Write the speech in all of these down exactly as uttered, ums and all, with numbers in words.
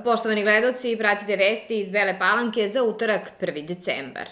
Poštovani gledaoci, pratite vesti iz Bele Palanke za utorak prvi decembar.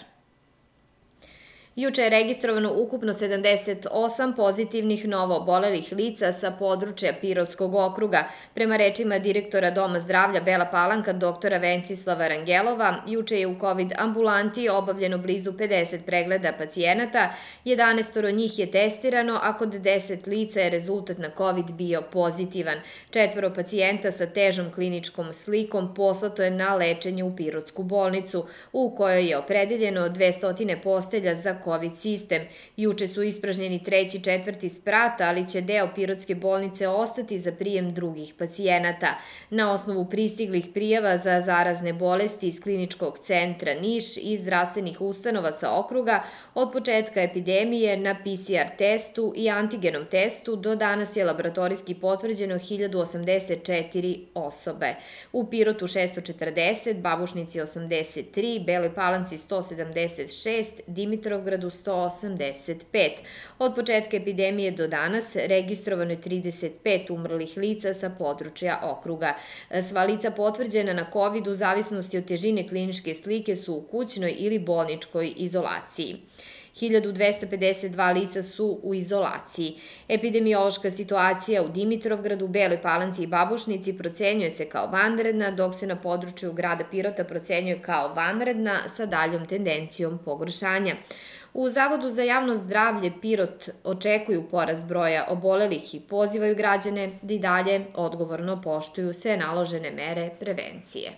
Juče je registrovano ukupno sedamdeset osam pozitivnih novoobolelih lica sa područja Pirotskog okruga. Prema rečima direktora Doma zdravlja Bela Palanka, doktora Vencislava Rangelova, juče je u COVID ambulanti obavljeno blizu pedeset pregleda pacijenata, jedanaest njih je testirano, a kod deset lica je rezultat na COVID bio pozitivan. Četvoro pacijenta sa težom kliničkom slikom poslato je na lečenje u Pirotsku bolnicu, u kojoj je opredeljeno dvesta postelja za COVID sistem. Juče su ispražnjeni treći i četvrti sprat, ali će deo Pirotske bolnice ostati za prijem drugih pacijenata. Na osnovu pristiglih prijava za zarazne bolesti iz Kliničkog centra Niš i zdravstvenih ustanova sa okruga, od početka epidemije na P C R testu i antigenom testu do danas je laboratorijski potvrđeno hiljadu osamdeset četiri osobe. U Pirotu šesto četrdeset, Babušnici osamdeset tri, Beloj Palanci sto sedamdeset šest, Dimitrovgradu sto osamdeset pet. Od početka epidemije do danas registrovano je trideset pet umrlih lica sa područja okruga. Sva lica potvrđena na COVID u zavisnosti od težine kliničke slike su u kućnoj ili bolničkoj izolaciji. hiljadu dvesta pedeset dva lica su u izolaciji. Epidemiološka situacija u Dimitrovgradu, Beloj Palanci i Babušnici procenjuje se kao vanredna, dok se na području grada Pirota procenjuje kao vanredna sa daljom tendencijom pogoršanja. U Zavodu za javno zdravlje Pirot očekuju porast broja obolelih i pozivaju građane da i dalje odgovorno poštuju sve naložene mere prevencije.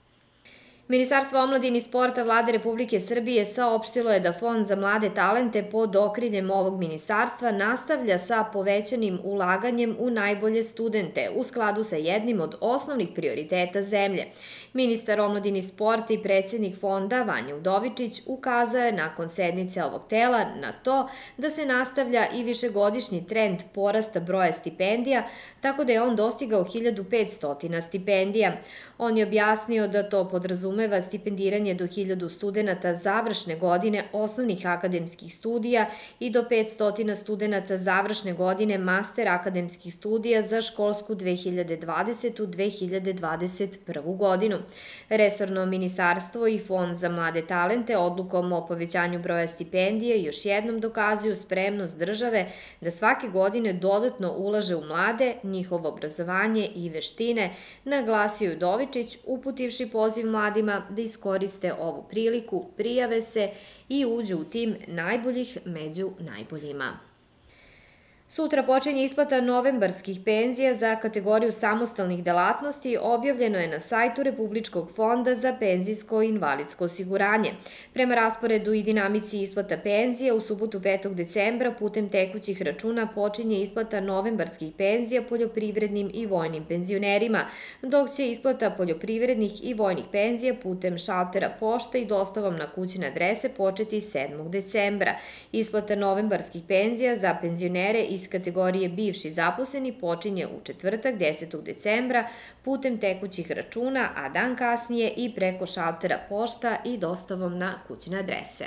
Ministarstvo omladine i sporta Vlade Republike Srbije saopštilo je da Fond za mlade talente pod okriljem ovog ministarstva nastavlja sa povećanim ulaganjem u najbolje studente u skladu sa jednim od osnovnih prioriteta zemlje. Ministar omladine i sporta i predsednik fonda Vanja Udovičić ukazao je nakon sednice ovog tela na to da se nastavlja i višegodišnji trend porasta broja stipendija, tako da je on dostigao hiljadu petsto stipendija. On je objasnio da to podrazumeva stipendiranje do hiljadu studenata završne godine osnovnih akademskih studija i do petsto studenata završne godine master akademskih studija za školsku dve hiljade dvadesete – dve hiljade dvadeset prvu godinu. Resorno ministarstvo i Fond za mlade talente odlukom o povećanju broja stipendije još jednom dokazuju spremnost države da svake godine dodatno ulaže u mlade, njihovo obrazovanje i veštine, naglasio Udovičić, uputivši poziv mladima da iskoriste ovu priliku, prijave se i uđu u tim najboljih među najboljima. Sutra počinje isplata novembarskih penzija za kategoriju samostalnih delatnosti, objavljeno je na sajtu Republičkog fonda za penzijsko i invalidsko osiguranje. Prema rasporedu i dinamici isplata penzija, u subotu petog decembra putem tekućih računa počinje isplata novembarskih penzija poljoprivrednim i vojnim penzionerima, dok će isplata poljoprivrednih i vojnih penzija putem šaltera pošte i dostavom na kućne adrese početi sedmog decembra. Isplata novembarskih penzija za penzionere iz iz kategorije bivši zaposleni počinje u četvrtak desetog decembra putem tekućih računa, a dan kasnije i preko šaltera pošta i dostavom na kućne adrese.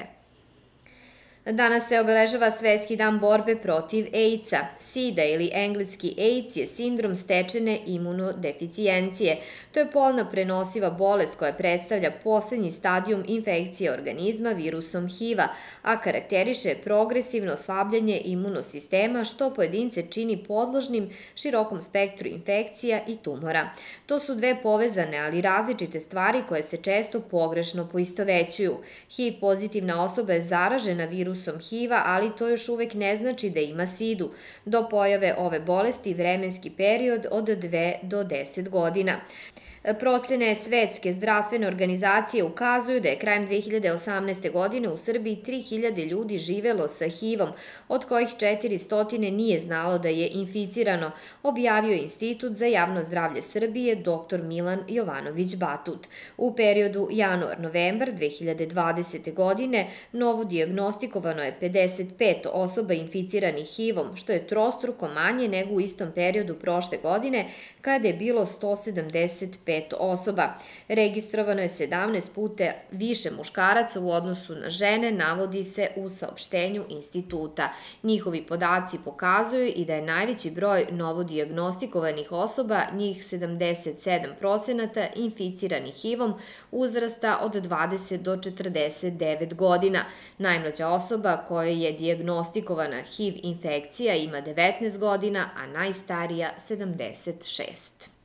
Danas se obeležava Svetski dan borbe protiv AIDS-a. SIDA ili engleski AIDS je sindrom stečene imunodeficijencije. To je polna prenosiva bolest koja predstavlja poslednji stadijum infekcije organizma virusom H I V-a, a karakteriše progresivno slabljenje imunosistema što pojedince čini podložnim širokom spektru infekcija i tumora. To su dve povezane, ali različite stvari koje se često pogrešno poistovećuju. H I V pozitivna osoba je zaražena virusom H I V-a, ali to još uvek ne znači da ima sidu. Do pojave ove bolesti vremenski period od dve do deset godina. Procene Svetske zdravstvene organizacije ukazuju da je krajem dve hiljade osamnaeste. godine u Srbiji tri hiljade ljudi živelo sa H I V-om, od kojih četiristo nije znalo da je inficirano, objavio je Institut za javno zdravlje Srbije doktor Milan Jovanović Batut. U periodu januar-novembar dve hiljade dvadesete. godine novo dijagnostikovano dijagnostikovano je pedeset pet osoba inficiranih H I V-om, što je trostruko manje nego u istom periodu prošle godine, kada je bilo sto sedamdeset pet osoba. Registrovano je sedamnaest puta više muškaraca u odnosu na žene, navodi se u saopštenju instituta. Njihovi podaci pokazuju i da je najveći broj novodiagnostikovanih osoba, njih sedamdeset sedam procenata, inficiranih H I V-om uzrasta od dvadeset do četrdeset devet godina. Najmlađa osoba koja je dijagnostikovana H I V infekcija ima devetnaest godina, a najstarija sedamdeset šest.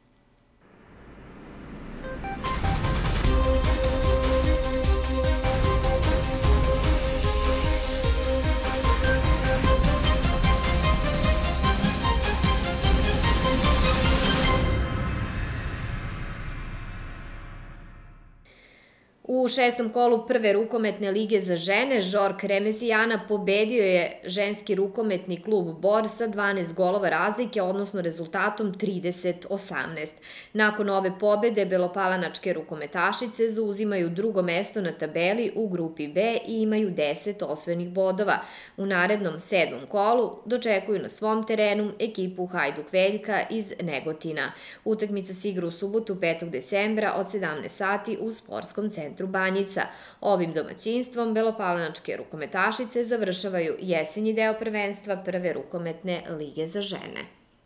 U šestom kolu prve rukometne lige za žene Žork Remezijana pobedio je ženski rukometni klub Bor sa dvanaest golova razlike, odnosno rezultatom trideset osamnaest. Nakon ove pobede, belopalanačke rukometašice zauzimaju drugo mesto na tabeli u grupi B i imaju deset osvojenih bodova. U narednom sedmom kolu dočekuju na svom terenu ekipu Hajduk Veljka iz Negotina. Utakmica se igra u subotu petog decembra od sedamnaest sati u Sportskom centru Banjica. Ovim domaćinstvom belopalanačke rukometašice završavaju jesenji deo prvenstva prve rukometne lige za žene.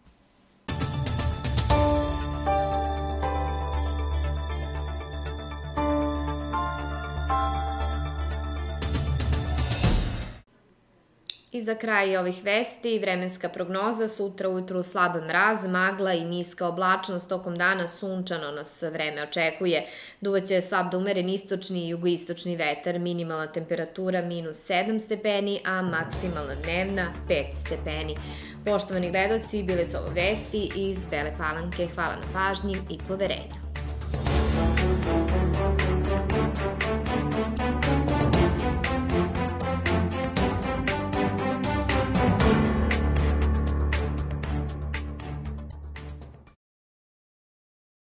I za kraj ovih vesti, vremenska prognoza: sutra ujutru slab mraz, magla i niska oblačnost, tokom dana sunčano nas vreme očekuje. Duvaće slab do umeren istočni i jugoistočni vetar, minimalna temperatura minus sedam stepeni, a maksimalna dnevna pet stepeni. Poštovani gledaoci, bile su ovo vesti iz Bele Palanke. Hvala na pažnji i poverenju.